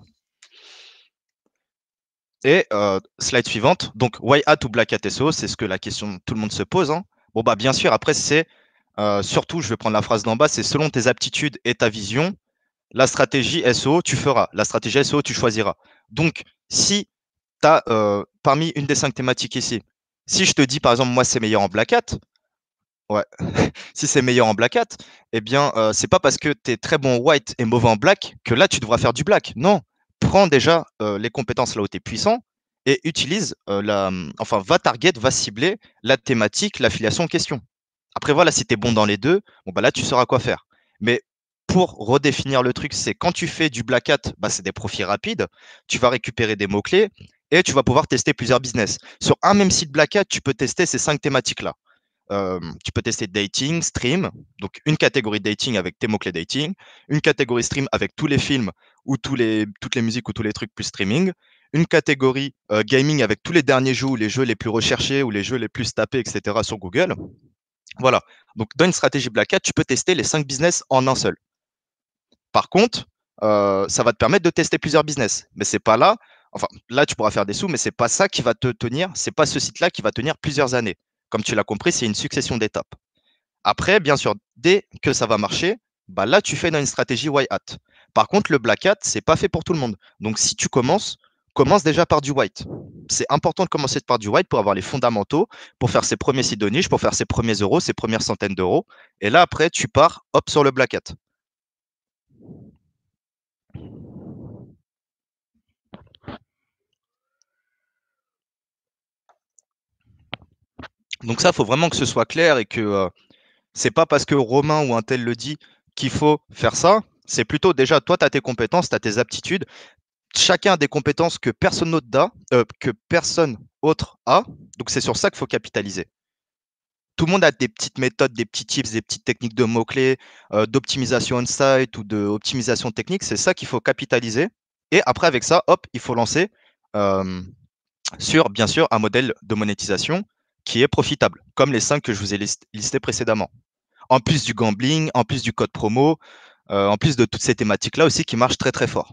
Et slide suivante, donc Why Hat ou Black Hat SEO? C'est ce que la question tout le monde se pose, hein. Bon, bah, bien sûr, après c'est, surtout, je vais prendre la phrase d'en bas, c'est selon tes aptitudes et ta vision, la stratégie SEO, tu feras. La stratégie SEO, tu choisiras. Donc si tu as, parmi une des 5 thématiques ici, si je te dis par exemple, moi, c'est meilleur en Black Hat, ouais, si c'est meilleur en Black Hat, eh bien, c'est pas parce que tu es très bon en white et mauvais en black que là, tu devras faire du black. Non, prends déjà, les compétences là où tu es puissant et utilise, enfin, va target, va cibler la thématique, l'affiliation en question. Après voilà, si tu es bon dans les 2, bon, bah, là, tu sauras quoi faire. Mais pour redéfinir le truc, c'est quand tu fais du black hat, bah, c'est des profits rapides, tu vas récupérer des mots-clés et tu vas pouvoir tester plusieurs business. Sur un même site black hat, tu peux tester ces 5 thématiques-là. tu peux tester dating, stream, donc une catégorie dating avec tes mots-clés dating, une catégorie stream avec tous les films ou toutes les musiques ou tous les trucs plus streaming, une catégorie gaming avec tous les derniers jeux ou les jeux les plus recherchés ou les jeux les plus tapés, etc. sur Google. Voilà. Donc, dans une stratégie Black Hat, tu peux tester les 5 business en un seul. Par contre, ça va te permettre de tester plusieurs business. Mais c'est pas là. Enfin, là, tu pourras faire des sous, mais c'est pas ça qui va te tenir. C'est pas ce site-là qui va tenir plusieurs années. Comme tu l'as compris, c'est une succession d'étapes. Après, bien sûr, dès que ça va marcher, bah là, tu fais dans une stratégie white hat. Par contre, le black hat, c'est pas fait pour tout le monde. Donc, si tu commences, commence déjà par du white. C'est important de commencer par du white pour avoir les fondamentaux, pour faire ses premiers sites de niche, pour faire ses premiers euros, ses premières centaines d'euros. Et là, après, tu pars, hop, sur le black hat. Donc ça, il faut vraiment que ce soit clair et que c'est pas parce que Romain ou un tel le dit qu'il faut faire ça. C'est plutôt déjà, toi, tu as tes compétences, tu as tes aptitudes. Chacun a des compétences que personne autre a. Donc c'est sur ça qu'il faut capitaliser. Tout le monde a des petites méthodes, des petits tips, des petites techniques de mots-clés, d'optimisation on-site ou d'optimisation technique. C'est ça qu'il faut capitaliser. Et après, avec ça, hop, il faut lancer euh, sur, bien sûr, un modèle de monétisation qui est profitable, comme les 5 que je vous ai listés précédemment. En plus du gambling, en plus du code promo, en plus de toutes ces thématiques-là aussi qui marchent très très fort.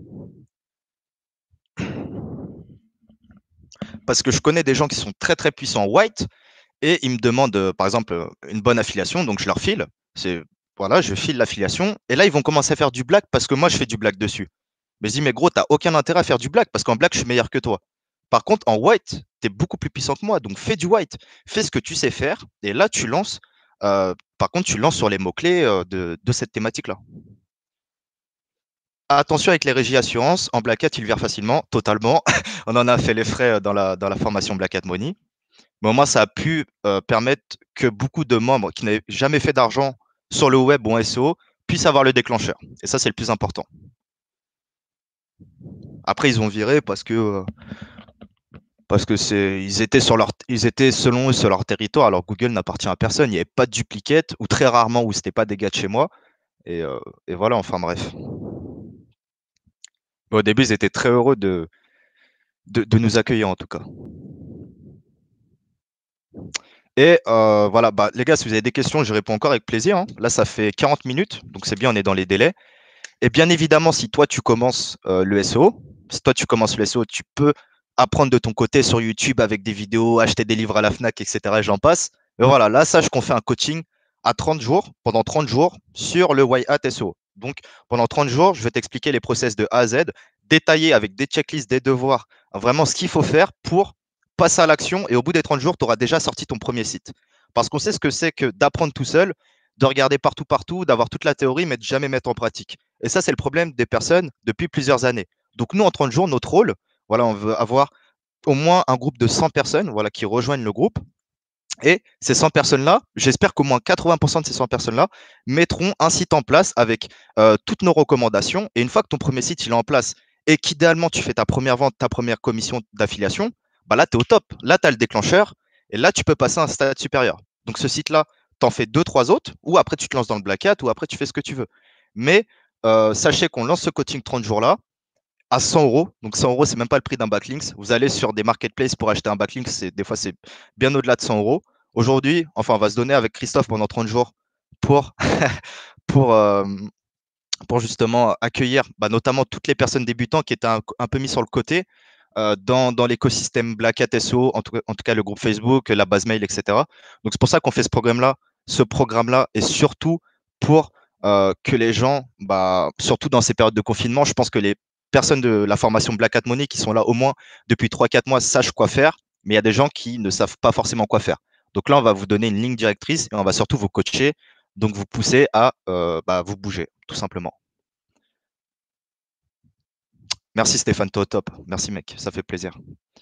Parce que je connais des gens qui sont très très puissants en white et ils me demandent, par exemple, une bonne affiliation, donc je leur file. C'est voilà, je file l'affiliation et là ils vont commencer à faire du black parce que moi je fais du black dessus. Mais je dis mais gros, t'as aucun intérêt à faire du black parce qu'en black je suis meilleur que toi. Par contre, en white, tu es beaucoup plus puissant que moi, donc fais du white, fais ce que tu sais faire et là tu lances. Par contre, tu lances sur les mots-clés de cette thématique-là. Attention avec les régies assurances, en Black Hat, ils le virent facilement, totalement. On en a fait les frais dans la formation Black Hat Money. Mais au moins, ça a pu permettre que beaucoup de membres qui n'avaient jamais fait d'argent sur le web ou en SEO puissent avoir le déclencheur. Et ça, c'est le plus important. Après, ils ont viré parce que ils étaient selon eux sur leur territoire. Alors Google n'appartient à personne. Il n'y avait pas de duplicate ou très rarement où c'était pas des gars de chez moi. Et voilà. Enfin bref. Mais au début, ils étaient très heureux de nous accueillir en tout cas. Et voilà, bah, les gars, si vous avez des questions, je réponds encore avec plaisir, hein. Là, ça fait 40 minutes, donc c'est bien, on est dans les délais. Et bien évidemment, si toi, tu commences le SEO, si toi, tu commences le SEO, tu peux apprendre de ton côté sur YouTube avec des vidéos, acheter des livres à la FNAC, etc. Et j'en passe. Mais voilà, là, sache qu'on fait un coaching à 30 jours, pendant 30 jours, sur le White Hat SEO. Donc, pendant 30 jours, je vais t'expliquer les process de A à Z, détaillés avec des checklists, des devoirs, vraiment ce qu'il faut faire pour passer à l'action. Et au bout des 30 jours, tu auras déjà sorti ton premier site. Parce qu'on sait ce que c'est que d'apprendre tout seul, de regarder partout, d'avoir toute la théorie, mais de jamais mettre en pratique. Et ça, c'est le problème des personnes depuis plusieurs années. Donc, nous, en 30 jours, notre rôle, voilà, on veut avoir au moins un groupe de 100 personnes voilà, qui rejoignent le groupe. Et ces 100 personnes-là, j'espère qu'au moins 80% de ces 100 personnes-là mettront un site en place avec toutes nos recommandations. Et une fois que ton premier site il est en place et qu'idéalement tu fais ta première vente, ta première commission d'affiliation, bah là, tu es au top. Là, tu as le déclencheur et là, tu peux passer à un stade supérieur. Donc, ce site-là, tu en fais 2, 3 autres ou après, tu te lances dans le Black Hat ou après, tu fais ce que tu veux. Mais sachez qu'on lance ce coaching 30 jours-là à 100 euros. Donc 100 euros, c'est même pas le prix d'un backlink. Vous allez sur des marketplaces pour acheter un backlink, des fois c'est bien au-delà de 100 euros. Aujourd'hui, enfin, on va se donner avec Christophe pendant 30 jours pour, pour, euh, pour justement accueillir notamment toutes les personnes débutantes qui étaient un peu mis sur le côté dans l'écosystème Black Hat SEO, en tout cas le groupe Facebook, la base mail, etc. Donc c'est pour ça qu'on fait ce programme-là. Ce programme-là est surtout pour que les gens, surtout dans ces périodes de confinement, je pense que les personnes de la formation Black Hat Money qui sont là au moins depuis 3, 4 mois sachent quoi faire, mais il y a des gens qui ne savent pas forcément quoi faire. Donc là, on va vous donner une ligne directrice et on va surtout vous coacher, donc vous pousser à vous bouger, tout simplement. Merci Stéphane, toi au top. Merci mec, ça fait plaisir.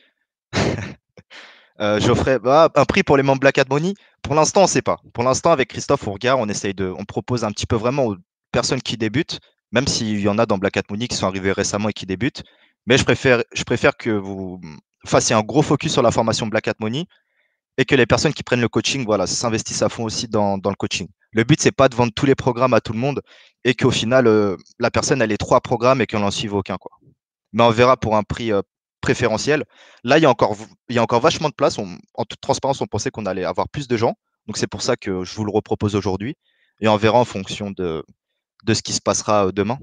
J'offrais un prix pour les membres Black Hat Money. Pour l'instant, on ne sait pas. Pour l'instant, avec Christophe, on regarde, on propose un petit peu vraiment aux personnes qui débutent, même s'il y en a dans Black Hat Money qui sont arrivés récemment et qui débutent. Mais je préfère que vous fassiez un gros focus sur la formation Black Hat Money et que les personnes qui prennent le coaching, voilà, s'investissent à fond aussi dans le coaching. Le but, c'est pas de vendre tous les programmes à tout le monde et qu'au final, la personne, elle ait 3 programmes et qu'elle n'en suive aucun, quoi. Mais on verra pour un prix préférentiel. Là, il y a encore vachement de place. En toute transparence, on pensait qu'on allait avoir plus de gens. Donc, c'est pour ça que je vous le repropose aujourd'hui. Et on verra en fonction de ce qui se passera demain.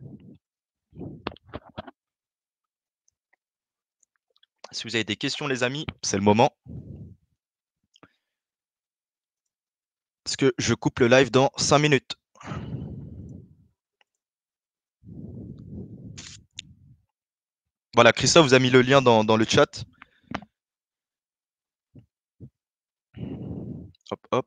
Si vous avez des questions, les amis, c'est le moment. Parce que je coupe le live dans 5 minutes. Voilà, Christophe vous a mis le lien dans le chat. Hop, hop.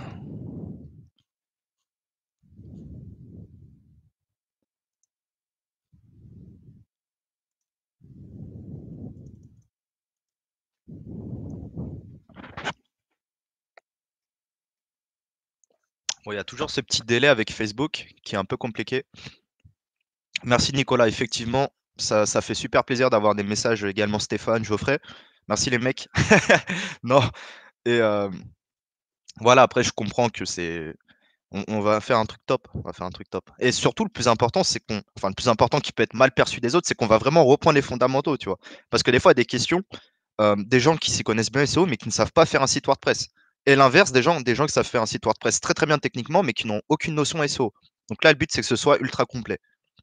Bon, il y a toujours ce petit délai avec Facebook qui est un peu compliqué. Merci Nicolas, effectivement, ça fait super plaisir d'avoir des messages également Stéphane, Geoffrey. Merci les mecs. Non, et voilà, après je comprends que c'est on va faire un truc top, on va faire un truc top. Et surtout le plus important, c'est qu'on enfin le plus important qui peut être mal perçu des autres, c'est qu'on va vraiment reprendre les fondamentaux, tu vois? Parce que des fois, il y a des questions, des gens qui s'y connaissent bien SEO, mais qui ne savent pas faire un site WordPress. Et l'inverse, des gens qui savent faire un site WordPress très, très bien techniquement, mais qui n'ont aucune notion SEO. Donc là, le but, c'est que ce soit ultra complet.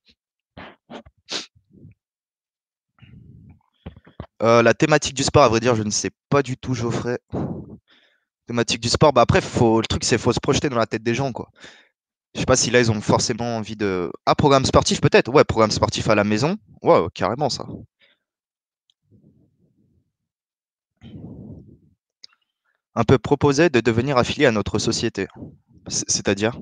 La thématique du sport, à vrai dire, je ne sais pas du tout, Geoffrey. Thématique du sport, bah après, le truc, c'est faut se projeter dans la tête des gens, quoi. Je sais pas si là, ils ont forcément envie de. Ah, programme sportif, peut-être. Ouais, programme sportif à la maison. Ouais, carrément, ça. Un peu proposer de devenir affilié à notre société. C'est-à-dire?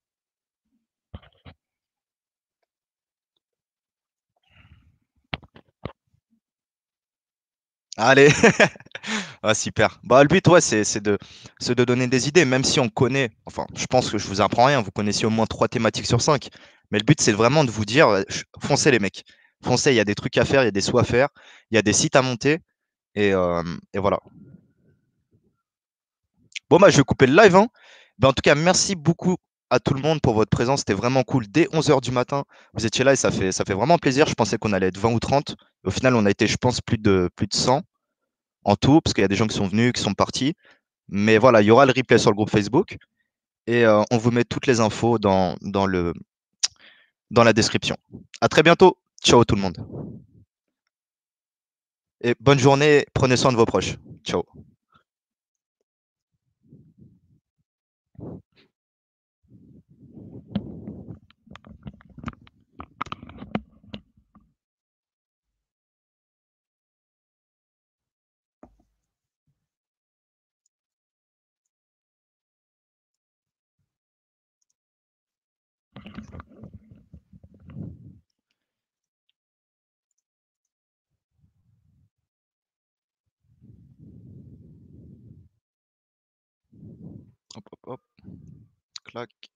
Allez! Ah, super. Bah, le but, ouais, c'est de donner des idées, même si on connaît. Enfin, je pense que je vous apprends rien. Vous connaissez au moins 3 thématiques sur 5. Mais le but, c'est vraiment de vous dire, foncez les mecs. Foncez, il y a des trucs à faire, il y a des sous à faire, il y a des sites à monter. Et voilà. Bon, bah, je vais couper le live, hein. Mais en tout cas, merci beaucoup à tout le monde pour votre présence. C'était vraiment cool. Dès 11 h du matin, vous étiez là et ça fait vraiment plaisir. Je pensais qu'on allait être 20 ou 30. Au final, on a été, je pense, plus de 100 en tout, parce qu'il y a des gens qui sont venus, qui sont partis. Mais voilà, il y aura le replay sur le groupe Facebook et on vous met toutes les infos dans la description. À très bientôt. Ciao tout le monde. Et bonne journée. Prenez soin de vos proches. Ciao. Hop, hop, hop. Clac.